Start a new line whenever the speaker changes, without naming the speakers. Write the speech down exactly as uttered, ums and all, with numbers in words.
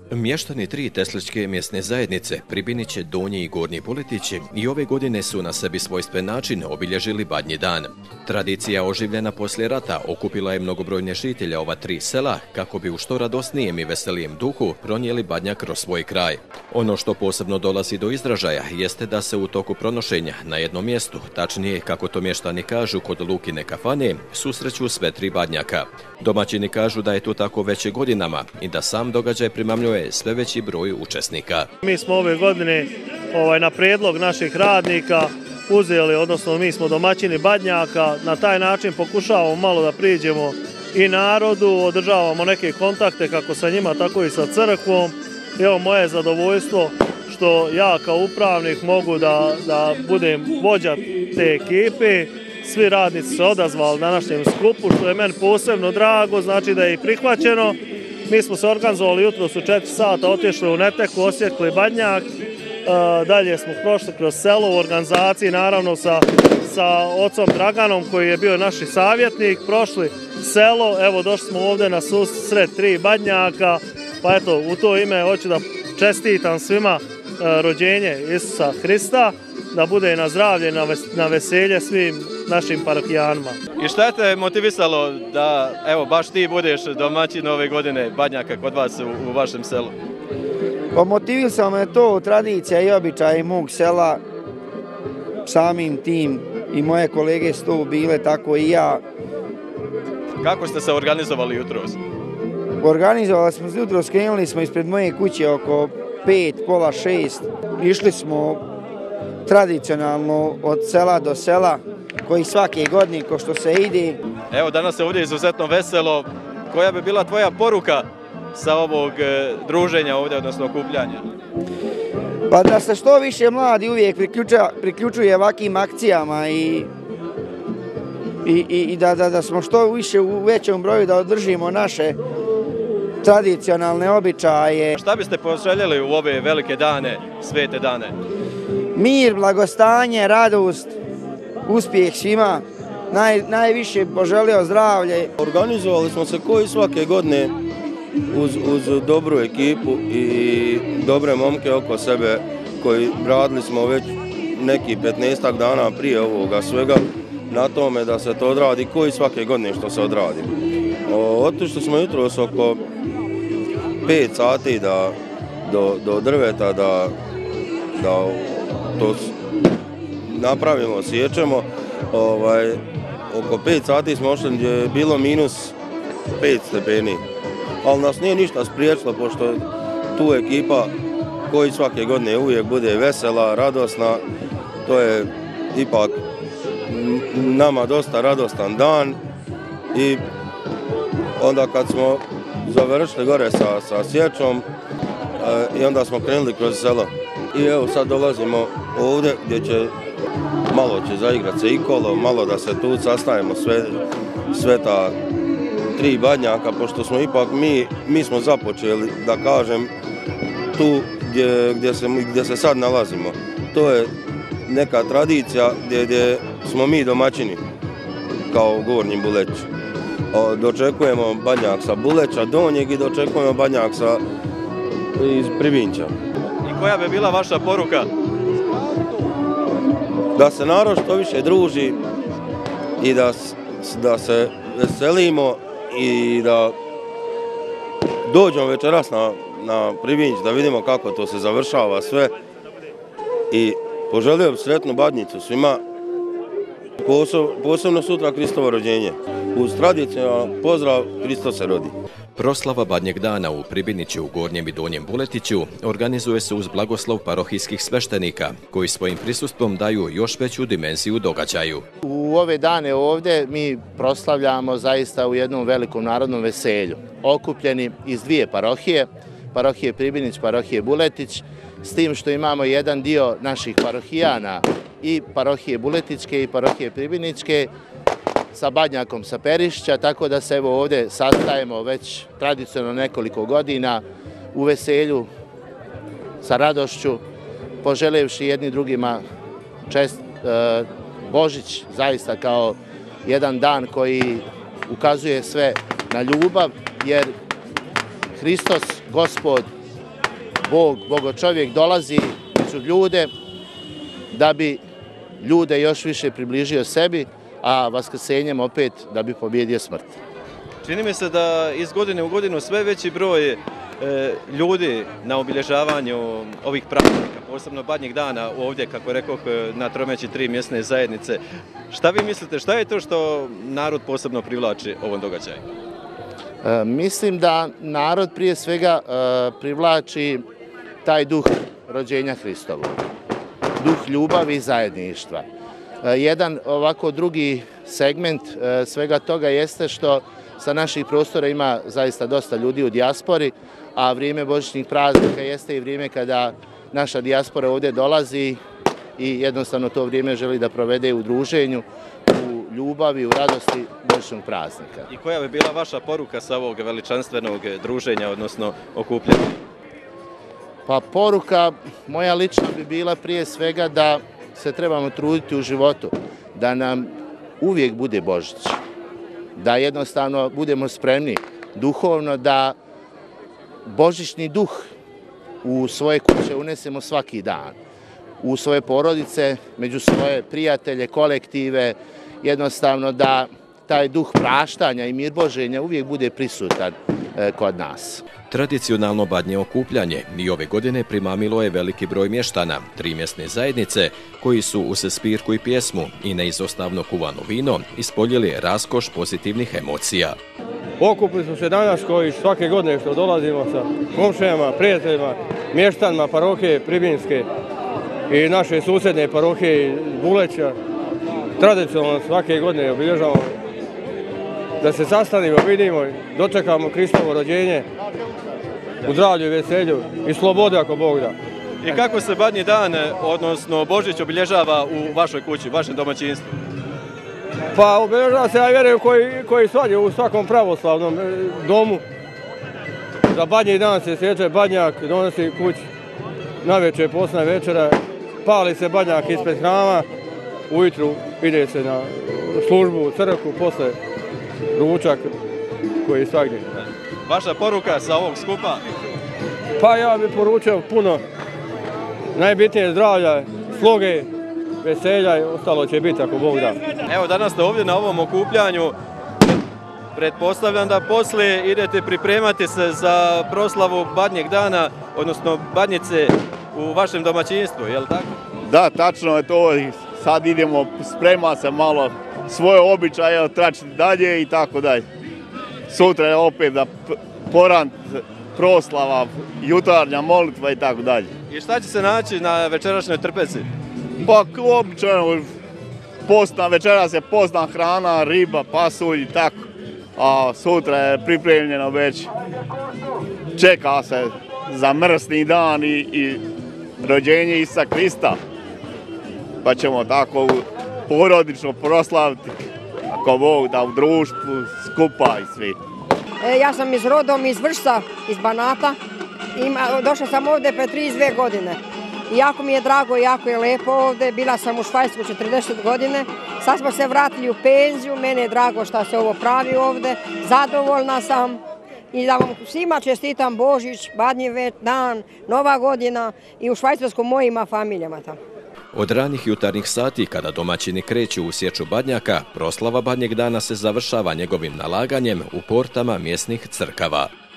Mještani tri tesličke mjesne zajednice, Pribiniće, Donji i Gornji Buletići, i ove godine su na sebi svojstven način obilježili Badnji dan. Tradicija oživljena poslije rata okupila je mnogobrojne žitelja ova tri sela kako bi u što radosnijem i veselijem duhu pronijeli badnjak kroz svoj kraj. Ono što posebno dolazi do izražaja jeste da se u toku pronošenja na jednom mjestu, tačnije kako to mještani kažu kod Lukine kafane, susreću sve tri badnjaka. Domaćini kažu da je to tako već godinama i da sam događaj primamljuje sve veći broj učesnika.
Mi smo ove godine ovaj, na prijedlog naših radnika uzeli, odnosno mi smo domaćini badnjaka, na taj način pokušavamo malo da priđemo i narodu, održavamo neke kontakte kako sa njima, tako i sa crkvom. Evo moje zadovoljstvo što ja kao upravnik mogu da, da budem vođa te ekipe. Svi radnici se odazvali današnjem skupu, što je meni posebno drago, znači da je i prihvaćeno. Mi smo se organizovali jutros u četiri sata, otišli u Neteku, osjekli badnjak, dalje smo prošli kroz selo u organizaciji, naravno sa, sa ocom Draganom koji je bio naš savjetnik, prošli selo, evo došli smo ovdje na susret tri badnjaka, pa eto u to ime hoću da čestitam svima rođenje Isusa Hrista, da bude na zdravlje, na veselje svim našim parohijanima.
I šta te motivisalo da evo baš ti budeš domaćin ove godine badnjaka kod vas u, u vašem selu?
Pa motivisalo me to tradicija i običaj mog sela, samim tim i moje kolege su to bile, tako i ja.
Kako ste se organizovali jutros?
Organizovali smo se jutros, krenuli smo ispred moje kuće oko pet, pola šest. Išli smo tradicionalno od sela do sela, koji svake godine ko što se ide.
Evo danas je ovdje izuzetno veselo. Koja bi bila tvoja poruka sa ovog e, druženja ovdje, odnosno okupljanja?
Pa da se što više mladi uvijek priključa, priključuje ovakvim akcijama i, i, i da, da, da smo što više u većem broju da održimo naše tradicionalne običaje.
Šta biste poželjeli u ove velike dane, svete dane?
Mir, blagostanje, radost, uspjeh svima, Naj, najviše poželio zdravlje.
Organizovali smo se koji svake godine uz, uz dobru ekipu i dobre momke oko sebe koji radili smo već neki petnaestak dana prije ovoga svega na tome da se to odradi koji svake godine što se odradi. Otišli smo jutros oko pet sati da, do, do drveta da, da to napravimo, sjećemo. Ovaj, oko pet sati smo ošli gdje je bilo minus pet stepeni, ali nas nije ništa spriječilo pošto tu ekipa koji svake godine uvijek bude vesela, radosna, to je ipak nama dosta radostan dan i onda kad smo završili gore sa, sa sječom e, i onda smo krenuli kroz selo i evo sad dolazimo ovdje gdje će malo će zaigrati se i kolo, malo da se tu sastavimo sve, sve ta tri badnjaka, pošto smo ipak mi, mi smo započeli, da kažem, tu gdje, gdje, se, gdje se sad nalazimo. To je neka tradicija gdje, gdje smo mi domaćini, kao u Gornjim Buletiću. Dočekujemo badnjak sa Buleća Donjeg i dočekujemo badnjak sa, iz Pribinća.
I koja bi bila vaša poruka?
Da se narod što više druži i da, da se veselimo i da dođemo večeras na, na Pribinć, da vidimo kako to se završava sve. I poželio bih sretnu badnjicu svima, posebno sutra Hristovo rođenje. Uz tradicionalan pozdrav Hristos se rodi.
Proslava Badnjeg dana u Pribiniću, u Gornjem i Donjem Buletiću organizuje se uz blagoslov parohijskih sveštenika, koji svojim prisustvom daju još veću dimenziju događaju.
U ove dane ovdje mi proslavljamo zaista u jednom velikom narodnom veselju. Okupljeni iz dvije parohije, parohije Pribinić, parohije Buletić, s tim što imamo jedan dio naših parohijana i parohije Buletićke i parohije Pribinićke, sa badnjakom sa Perišća, tako da se evo ovdje sastajemo već tradicionalno nekoliko godina u veselju, sa radošću, poželevši jedni drugima čest e, Božić, zaista kao jedan dan koji ukazuje sve na ljubav, jer Hristos, Gospod, Bog, Bogočovjek dolazi među ljude da bi ljude još više približio sebi, a vaskrsenjem opet da bi pobjedio smrt.
Čini mi se da iz godine u godinu sve veći broj e, ljudi na obilježavanju ovih praznika, posebno Badnjeg dana ovdje, kako rekoh, na Tromeći tri mjesne zajednice. Šta vi mislite, šta je to što narod posebno privlači ovom događaju?
E, mislim da narod prije svega e, privlači taj duh rođenja Hristovog, duh ljubavi i zajedništva. E, jedan ovako drugi segment e, svega toga jeste što sa naših prostora ima zaista dosta ljudi u dijaspori, a vrijeme božićnih praznika jeste i vrijeme kada naša dijaspora ovdje dolazi i jednostavno to vrijeme želi da provede u druženju, u ljubavi, u radosti božićnog praznika.
I koja bi bila vaša poruka sa ovog veličanstvenog druženja, odnosno okupljanja?
Pa poruka moja lična bi bila prije svega da se trebamo truditi u životu, da nam uvijek bude Božić, da jednostavno budemo spremni duhovno, da božićni duh u svoje kuće unesemo svaki dan, u svoje porodice, među svoje prijatelje, kolektive, jednostavno da taj duh praštanja i mir Boženja uvijek bude prisutan e, kod nas.
Tradicionalno badnje okupljanje i ove godine primamilo je veliki broj mještana, tri mjesne zajednice, koji su uz spirku i pjesmu i neizostavno kuvano vino ispoljili raskoš pozitivnih emocija.
Okupili smo se danas koji svake godine što dolazimo sa komšijama, prijateljima, mještanima parohije Pribinjske i naše susjedne parohije Buleća. Tradicionalno svake godine obilježavamo da se sastanimo, vidimo, dočekamo Hristovo rođenje u zdravlju i veselju i slobodi ako Bog da.
I kako se Badnji dan, odnosno Božić, obilježava u vašoj kući, u vašem domaćinstvu?
Pa obilježava se, ja vjerujem, koji, koji svađe u svakom pravoslavnom domu. Za Badnji dan se sjeće badnjak, donosi kući, navečer, posna večera, pali se badnjak ispred hrama, ujutru ide se na službu u crkvu, posle ručak koji je svagdje.
Vaša poruka sa ovog skupa?
Pa ja bih poručio puno, najbitnije zdravlja, sloge, veselja i ostalo će biti ako Bog da.
Evo, danas ste ovdje na ovom okupljanju. Pretpostavljam da poslije idete pripremati se za proslavu Badnjeg dana, odnosno Badnjice u vašem domaćinstvu, je li tako?
Da, tačno je to. Sad idemo, sprema se malo svoje običaje, tračiti dalje i tako dalje. Sutra je opet da porant, proslava, jutarnja molitva i tako dalje.
I šta će se naći na večerašnjoj trpeci?
Pa običajno, postna večera se postna hrana, riba, pasulj i tako. A sutra je pripremljeno već, čeka se za mrsni dan i, i rođenje Isusa Krista. Pa ćemo tako porodično proslaviti, ako Bog da, u društvu, skupa i svi.
E, ja sam iz rodom iz Vršca, iz Banata. Ima, došla sam ovdje pre trideset dvije godine. Jako mi je drago, jako je lepo ovdje. Bila sam u Švajcarsku četrdeset godine. Sad smo se vratili u penziju. Mene je drago što se ovo pravi ovdje. Zadovoljna sam. I da vam svima čestitam Božić, Badnji dan, Nova godina i u Švajcarsku mojima familijama tamo.
Od ranih jutarnjih sati, kada domaćini kreću u sječu badnjaka, proslava Badnjeg dana se završava njegovim nalaganjem u portama mjesnih crkava.